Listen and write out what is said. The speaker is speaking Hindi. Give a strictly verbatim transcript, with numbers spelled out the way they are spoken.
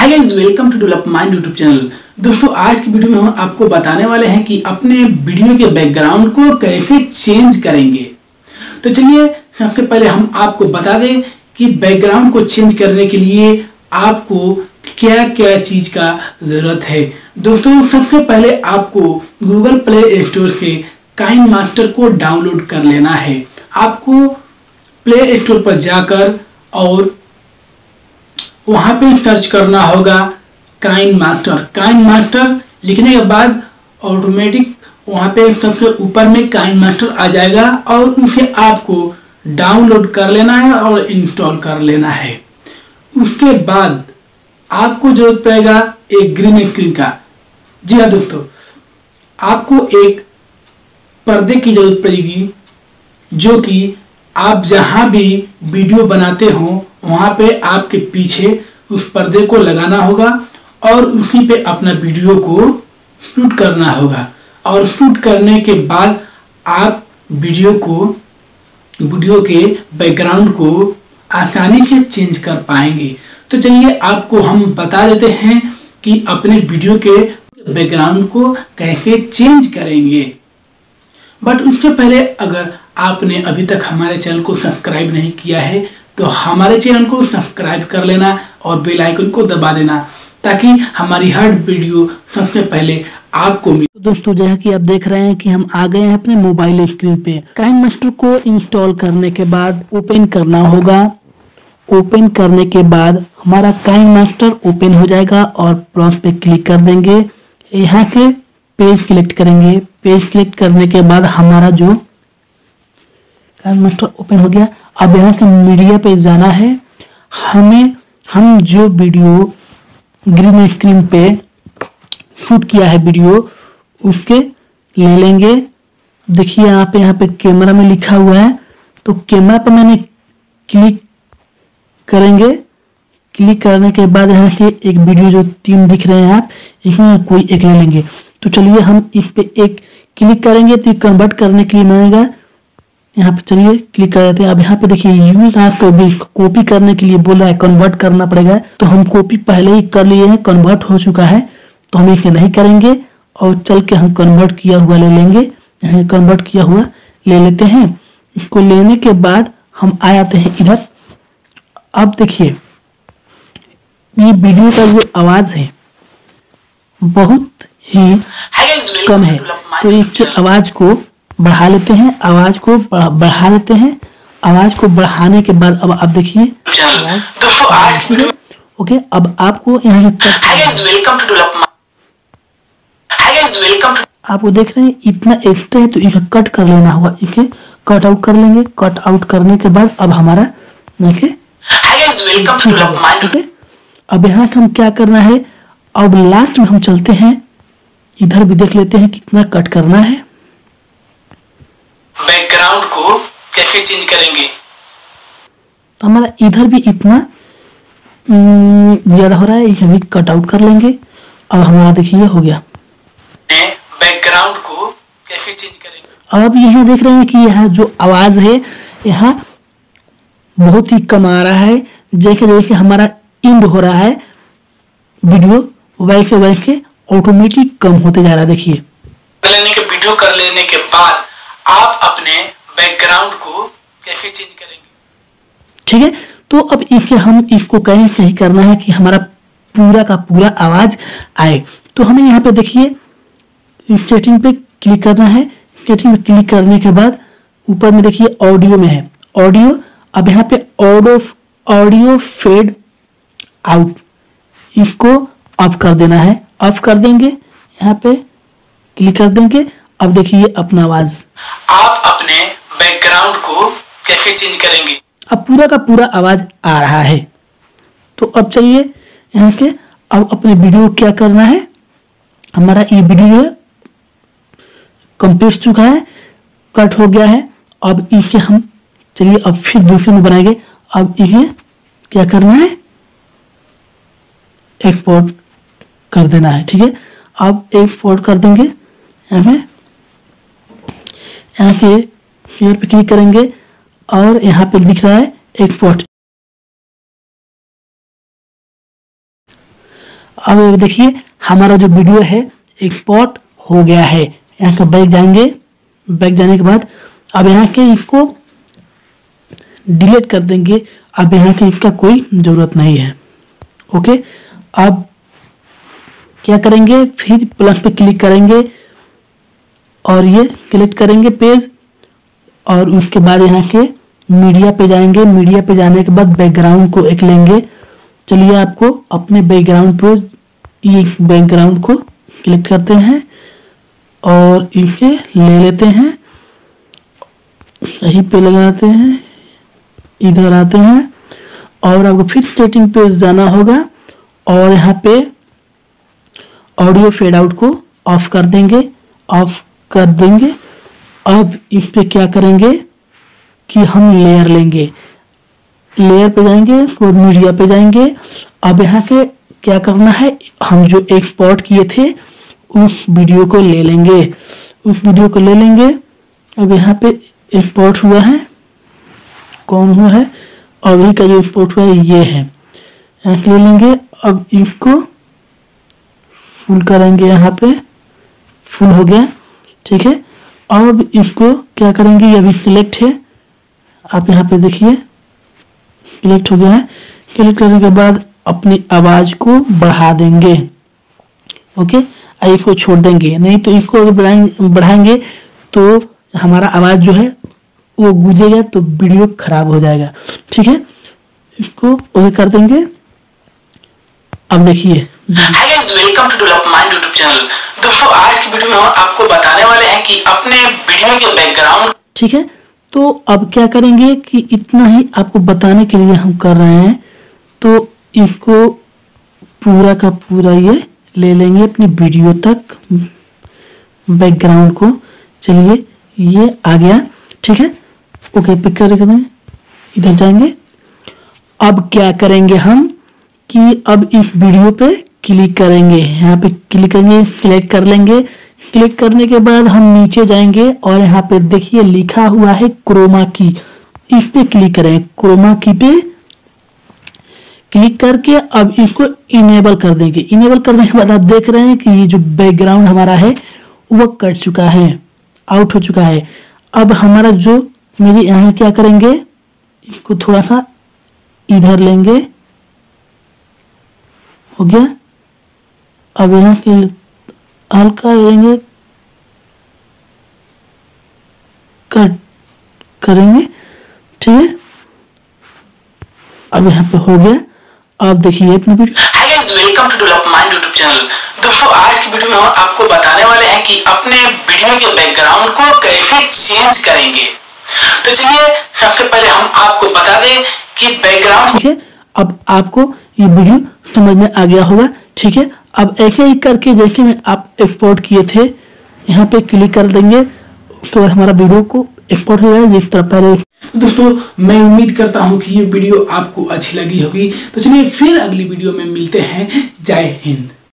Hi guys, welcome to develop mind YouTube channel. दोस्तों, आज की वीडियो में हम आपको बताने वाले हैं कि अपने वीडियो के बैकग्राउंड को कैसे चेंज करेंगे। तो चलिए सबसे पहले हम आपको बता दें कि बैकग्राउंड को चेंज करने के लिए आपको क्या क्या चीज का जरूरत है। दोस्तों, सबसे पहले आपको गूगल प्ले स्टोर से काइन मास्टर को डाउनलोड कर लेना है। आपको प्ले स्टोर पर जाकर और वहां पे सर्च करना होगा काइन मास्टर। काइन मास्टर लिखने के बाद ऑटोमेटिक वहां पे सबसे ऊपर में काइन मास्टर आ जाएगा और उसे आपको डाउनलोड कर लेना है और इंस्टॉल कर लेना है। उसके बाद आपको जरूरत पड़ेगा एक ग्रीन स्क्रीन का। जी हाँ दोस्तों, आपको एक पर्दे की जरूरत पड़ेगी जो कि आप जहां भी वीडियो बनाते हो वहां पे आपके पीछे उस पर्दे को लगाना होगा और उसी पे अपना वीडियो को शूट करना होगा। और शूट करने के बाद आप वीडियो को वीडियो के बैकग्राउंड को आसानी से चेंज कर पाएंगे। तो चलिए आपको हम बता देते हैं कि अपने वीडियो के बैकग्राउंड को कैसे चेंज करेंगे। बट उससे पहले अगर आपने अभी तक हमारे चैनल को सब्सक्राइब नहीं किया है तो हमारे चैनल को सब्सक्राइब कर लेना और बेल आइकन को दबा देना ताकि हमारी हर वीडियो सबसे पहले आपको मिले। तो दोस्तों, जैसा कि आप देख रहे हैं कि हम आ गए हैं अपने मोबाइल स्क्रीन पे। काइन मास्टर को इंस्टॉल करने के बाद ओपन करना होगा। ओपन करने के बाद हमारा काइन मास्टर ओपन हो जाएगा और प्लस पे क्लिक कर देंगे। यहाँ से पेज सिलेक्ट करेंगे। पेज सिलेक्ट करने के बाद हमारा जो काइन मास्टर ओपन हो गया। अब यहाँ से मीडिया पे जाना है। हमें हम जो वीडियो ग्रीन स्क्रीन पे शूट किया है वीडियो उसके ले लेंगे। देखिए यहाँ पे यहाँ पे कैमरा में लिखा हुआ है, तो कैमरा पर मैंने क्लिक करेंगे। क्लिक करने के बाद यहाँ से एक वीडियो जो तीन दिख रहे हैं आप, इसमें कोई एक ले लेंगे। तो चलिए हम इस पे एक क्लिक करेंगे तो कन्वर्ट करने के लिए मांगेगा। यहाँ पे चलिए क्लिक कर देते हैं। अब यहाँ पे देखिए यूज आपको भी कॉपी करने के लिए बोल रहा है, कन्वर्ट करना पड़ेगा। तो हम कॉपी पहले ही कर लिए हैं, कन्वर्ट हो चुका है, तो हम इसे नहीं करेंगे और चल के हम कन्वर्ट किया हुआ ले लेंगे। यहाँ कन्वर्ट किया हुआ ले लेते हैं। इसको लेने के बाद हम आ जाते हैं इधर। अब देखिए ये वीडियो का जो आवाज है बहुत ही कम है, तो इसके आवाज को बढ़ा लेते हैं। आवाज को बढ़ा लेते हैं। आवाज को बढ़ाने के बाद अब आप देखिए ओके। अब आपको यहाँ आपको देख रहे हैं इतना एक्स्ट्रा है, तो इसे कट कर लेना होगा। इसे कट आउट कर लेंगे। कट आउट करने के बाद अब हमारा देखिए ओके। अब यहाँ हम क्या करना है, अब लास्ट में हम चलते हैं इधर भी देख लेते हैं कितना कट करना है। बैकग्राउंड को कैसे चेंज करेंगे। तो हमारा इधर भी इतना ज्यादा हो रहा है, इसे भी कट आउट कर लेंगे। अब हमारा देखिए हो गया। बैकग्राउंड को कैसे चेंज करेंगे। अब यहाँ देख रहे हैं कि यहाँ जो आवाज है यहाँ बहुत ही कम आ रहा है। जैसे जैसे हमारा इंड हो रहा है वीडियो वैसे वैसे ऑटोमेटिक कम होते जा रहा है। देखिए कर लेने के वीडियो कर लेने के बाद आप अपने बैकग्राउंड को कैसे चेंज करेंगे। ठीक है, तो अब इसके हम इसको कहीं सही करना है कि हमारा पूरा का पूरा आवाज आए। तो हमें यहाँ पे देखिए सेटिंग पे क्लिक करना है। सेटिंग पे क्लिक करने के बाद ऊपर में देखिए ऑडियो में है ऑडियो। अब यहाँ पे ऑडियो ऑडियो फेड आउट, इसको ऑफ कर देना है। ऑफ कर देंगे, यहाँ पे क्लिक कर देंगे। अब देखिए अपना आवाज। आप अपने बैकग्राउंड को कैसे चेंज करेंगे। अब पूरा का पूरा आवाज आ रहा है। तो अब चलिए यहाँ के अब अपने वीडियो क्या करना है। हमारा ये वीडियो कंप्लीट चुका है, कट हो गया है। अब इसे हम चलिए अब फिर दूसरे में बनाएंगे। अब इसे क्या करना है, एक्सपोर्ट कर देना है। ठीक है, अब एक्सपोर्ट कर देंगे। यहाँ पे यहाँ के शेयर पे क्लिक करेंगे और यहाँ पे दिख रहा है एक्सपोर्ट। अब ये देखिए हमारा जो वीडियो है एक्सपोर्ट हो गया है। यहाँ का बैक जाएंगे, बैक जाने के बाद अब यहाँ के इसको डिलीट कर देंगे। अब यहाँ के इसका कोई ज़रूरत नहीं है। ओके, अब क्या करेंगे, फिर प्लस पे क्लिक करेंगे और ये क्लिक करेंगे पेज, और उसके बाद यहाँ के मीडिया पे जाएंगे। मीडिया पे जाने के बाद बैकग्राउंड को एक लेंगे। चलिए आपको अपने बैकग्राउंड पे ये बैकग्राउंड को क्लिक करते हैं और इसे ले लेते हैं, सही पे लगाते हैं, इधर आते हैं और आपको फिर सेटिंग पे जाना होगा और यहाँ पे ऑडियो फेड आउट को ऑफ कर देंगे, ऑफ कर देंगे। अब इस पे क्या करेंगे कि हम लेयर लेंगे, लेयर पे जाएंगे और मीडिया पे जाएंगे। अब यहाँ के क्या करना है, हम जो एक्सपोर्ट किए थे उस वीडियो को ले लेंगे, उस वीडियो को ले लेंगे। अब यहाँ पे एक्सपोर्ट हुआ है, कौन हुआ है, अभी का जो एक्सपोर्ट हुआ है ये है, यहाँ ले लेंगे। अब इसको फुल करेंगे, यहाँ पे फुल हो गया, ठीक है। अब इसको क्या करेंगे, ये अभी सिलेक्ट है, आप यहाँ पे देखिए सिलेक्ट हो गया है। क्लिक करने के बाद अपनी आवाज को बढ़ा देंगे। ओके, इसको छोड़ देंगे, नहीं तो इसको अगर बढ़ाएंगे बढ़ाएंगे तो हमारा आवाज जो है वो गूंजेगा तो वीडियो खराब हो जाएगा, ठीक है। इसको ओके कर देंगे। अब देखिए, hi guys, welcome to develop mind YouTube channel. दोस्तों आज की वीडियो में हम आपको बताने वाले हैं कि अपने वीडियो के बैकग्राउंड, ठीक है। तो अब क्या करेंगे कि इतना ही आपको बताने के लिए हम कर रहे हैं, तो इसको पूरा का पूरा ये ले लेंगे अपनी वीडियो तक बैकग्राउंड को। चलिए ये आ गया, ठीक है। ओके, पिक करेंगे, इधर जाएंगे। अब क्या करेंगे हम कि अब इस वीडियो पे क्लिक करेंगे, यहाँ पे क्लिक करेंगे, सिलेक्ट कर लेंगे। क्लिक करने के बाद हम नीचे जाएंगे और यहाँ पे देखिए लिखा हुआ है क्रोमा की, इस पे क्लिक करें। क्रोमा की पे क्लिक करके अब इसको इनेबल कर देंगे। इनेबल करने के बाद आप देख रहे हैं कि ये जो बैकग्राउंड हमारा है वो कट चुका है, आउट हो चुका है। अब हमारा जो मेरे यहाँ क्या करेंगे, इसको थोड़ा सा इधर लेंगे, हो गया। अब यहाँ के हल्का लेंगे, कट करेंगे, ठीक है। अब यहाँ पे हो गया। अब देखिए अपनी video. Hi guys, welcome to develop mind YouTube channel. दोस्तों आज की वीडियो में हम आपको बताने वाले हैं कि अपने वीडियो के बैकग्राउंड को कैसे चेंज करेंगे। तो चलिए सबसे पहले हम आपको बता दें कि बैकग्राउंड, ठीक है। अब आपको ये वीडियो समझ में आ गया होगा, ठीक है। अब ऐसे ही करके जैसे में आप एक्सपोर्ट किए थे, यहाँ पे क्लिक कर देंगे, उसके बाद हमारा वीडियो को एक्सपोर्ट हो जाएगा जिस तरह पहले। दोस्तों मैं उम्मीद करता हूँ कि ये वीडियो आपको अच्छी लगी होगी। तो चलिए फिर अगली वीडियो में मिलते हैं। जय हिंद।